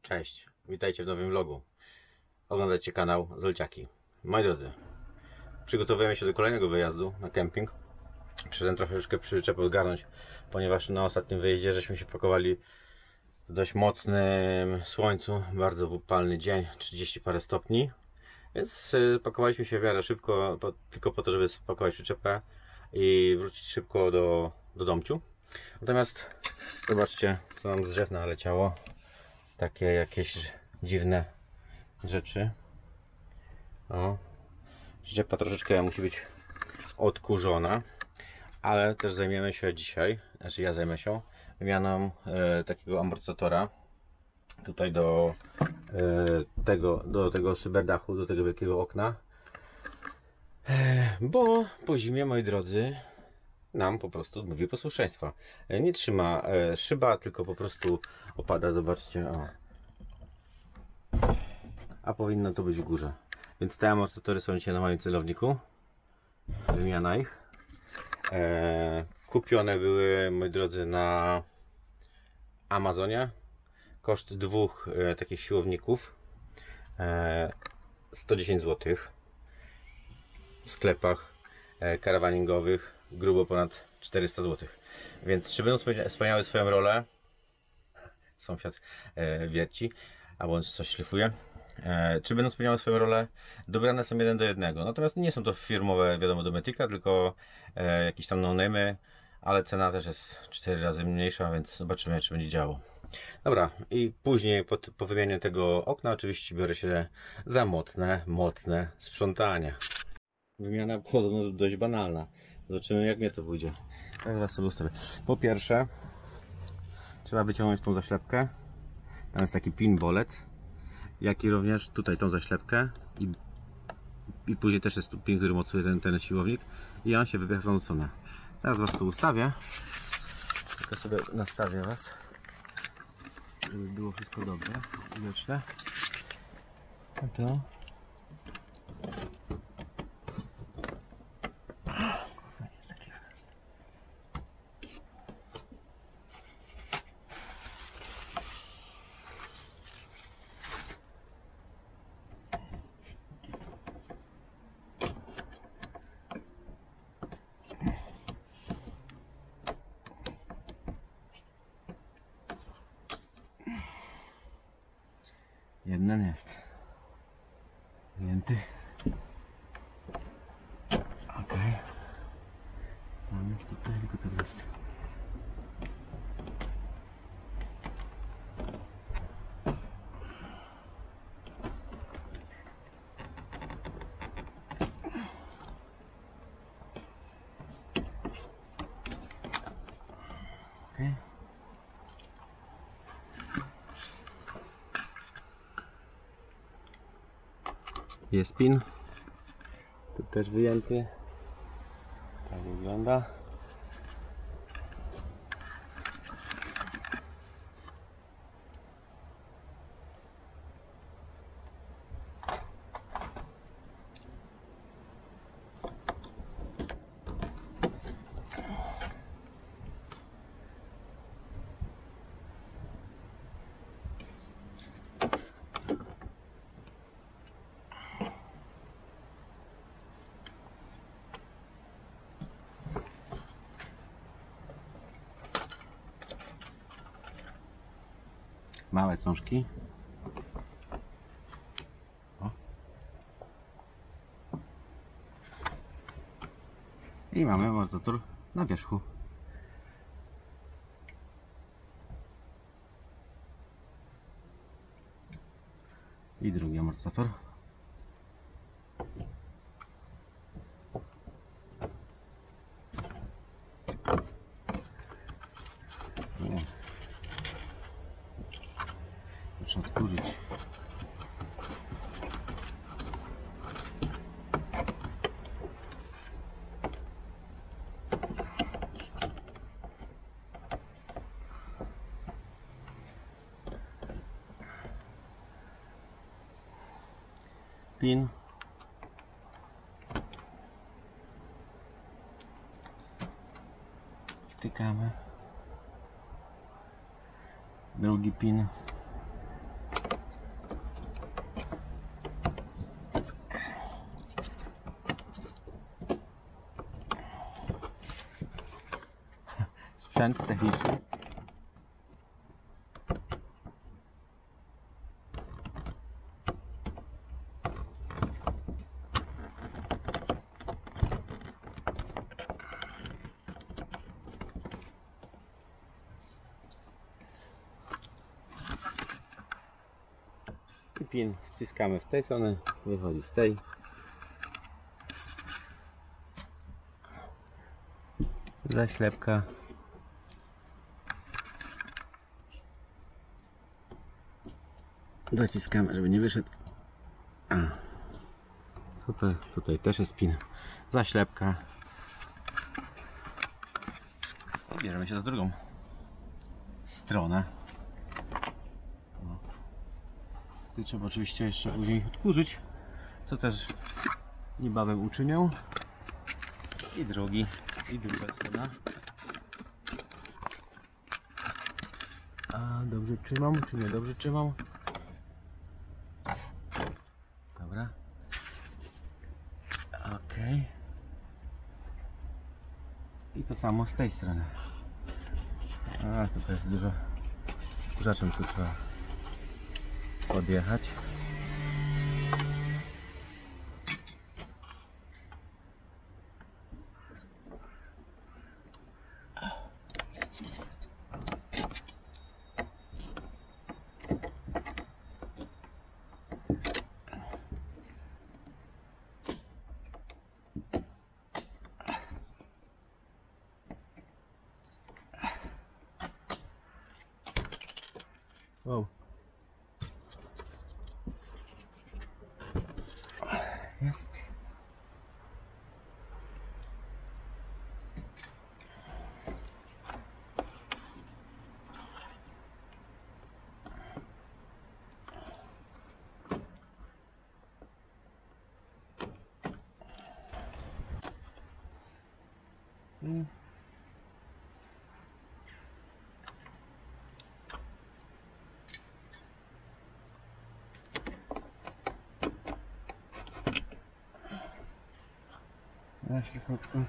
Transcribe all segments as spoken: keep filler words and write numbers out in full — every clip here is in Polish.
Cześć, witajcie w nowym vlogu. Oglądacie kanał Zolciaki. Moi drodzy, przygotowujemy się do kolejnego wyjazdu na kemping. Przyszedłem troszeczkę przyczepę odgarnąć, ponieważ na ostatnim wyjeździe żeśmy się pakowali w dość mocnym słońcu, bardzo upalny dzień, trzydzieści parę stopni. Więc pakowaliśmy się w miarę szybko, po, tylko po to, żeby spakować przyczepę i wrócić szybko do, do domciu. Natomiast zobaczcie, co nam z drzew naleciało. Takie jakieś dziwne rzeczy. O, przyczepa troszeczkę musi być odkurzona, ale też zajmiemy się dzisiaj, znaczy ja zajmę się wymianą e, takiego amortyzatora tutaj do e, tego, do tego szyberdachu, do tego wielkiego okna, e, bo po zimie, moi drodzy, nam po prostu odmówi posłuszeństwa. E, nie trzyma e, szyba, tylko po prostu opada, zobaczcie, o. A powinno to być w górze. Więc te amortyzatory są dzisiaj na moim celowniku. Wymiana ich. E, kupione były, moi drodzy, na Amazonie. Koszt dwóch e, takich siłowników e, sto dziesięć złotych. W sklepach e, karawaningowych grubo ponad czterysta złotych. Więc czy będą spełniały swoją rolę? Sąsiad e, wierci, albo coś szlifuje. E, czy będą spełniały swoją rolę? Dobrane są jeden do jednego. Natomiast nie są to firmowe, wiadomo, Dometica, tylko e, jakieś tam no-name'y, ale cena też jest cztery razy mniejsza, więc zobaczymy, czy będzie działo. Dobra, i później po, po wymianie tego okna oczywiście biorę się za mocne, mocne sprzątanie. Wymiana podobno dość banalna. Zobaczymy, jak mnie to pójdzie. Teraz sobie ustawię. Po pierwsze, trzeba wyciągnąć tą zaślepkę. Tam jest taki pin bolet, jak i również tutaj tą zaślepkę i, i później też jest tu pin, który mocuje ten, ten siłownik i on się wybiega w tą stronę. Teraz was tu ustawię, tylko sobie nastawię was, żeby było wszystko dobrze, widoczne. A to jeden jest wyjęty. Ok, mamy tutaj tylko teraz. Okay. Jest pin, tu też wyjęty, tak wygląda. Małe cążki. O. I mamy amortyzator na wierzchu. I drugi amortyzator. Nie. Muszę odkurzyć. Pin. Wtykamy. Drugi pin. Sprzęt techniczny. I pin wciskamy w tej strony, wychodzi z tej. Zaślepka. Dociskamy, żeby nie wyszedł. A. Super, tutaj też jest pin. Zaślepka. Bierzemy się za drugą stronę. I trzeba oczywiście jeszcze później odkurzyć, co też niebawem uczynię. I drugi, i druga strona. A dobrze trzymam, czy nie dobrze trzymam? Dobra. Ok. I to samo z tej strony. A tutaj jest dużo rzeczy, tu trzeba podjechać. Wow. Jest. Hmm. Na śliweczkę.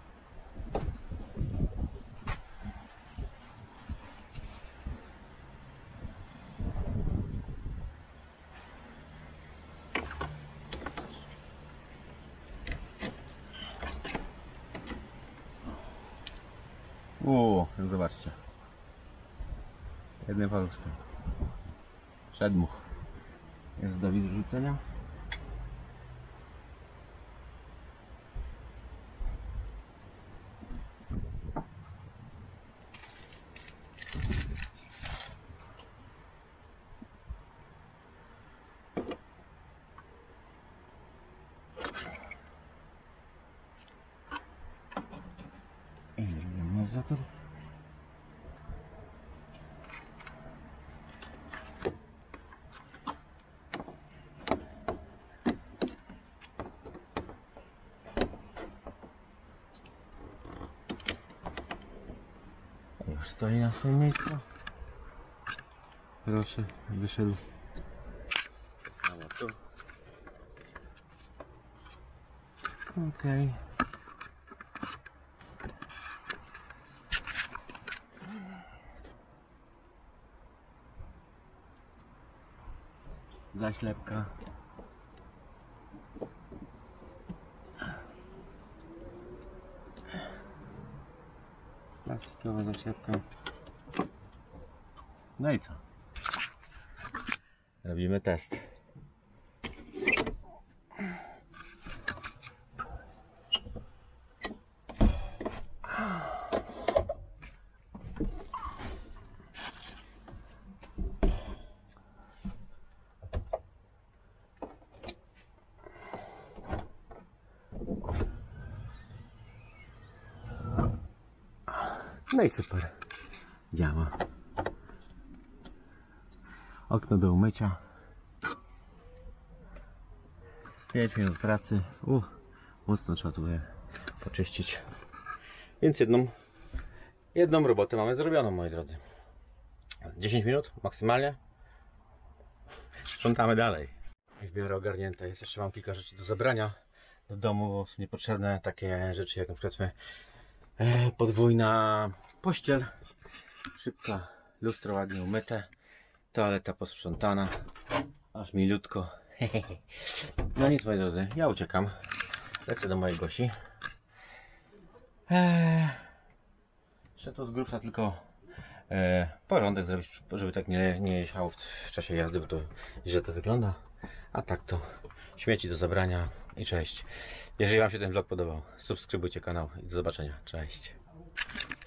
O, zobaczcie. Jednym paluszkiem. Przedmuch. Jest do wyrzucenia. I amortyzator. Już stoi na swoim miejscu. Proszę, wyszedł. Samo tu. Okej. Okay. Zaślepka. Plastikowa zaślepka. No i co? Robimy test. No i super. Działa. Okno do umycia. pięć minut pracy. Uh, mocno trzeba tu je poczyścić. Więc jedną, jedną robotę mamy zrobioną, moi drodzy. dziesięć minut maksymalnie. Sprzątamy dalej. W biurze ogarnięte jest, jeszcze mam kilka rzeczy do zabrania do domu, bo są niepotrzebne takie rzeczy jak na przykład e, podwójna pościel, szybka, lustro ładnie umyte, toaleta posprzątana, aż milutko. No nic, moi drodzy, ja uciekam, lecę do mojej Gosi. Eee, jeszcze to z grubsza tylko e, porządek zrobić, żeby tak nie, nie jechało w, w czasie jazdy, bo to źle to wygląda. A tak to śmieci do zabrania i cześć. Jeżeli Wam się ten vlog podobał, subskrybujcie kanał i do zobaczenia. Cześć.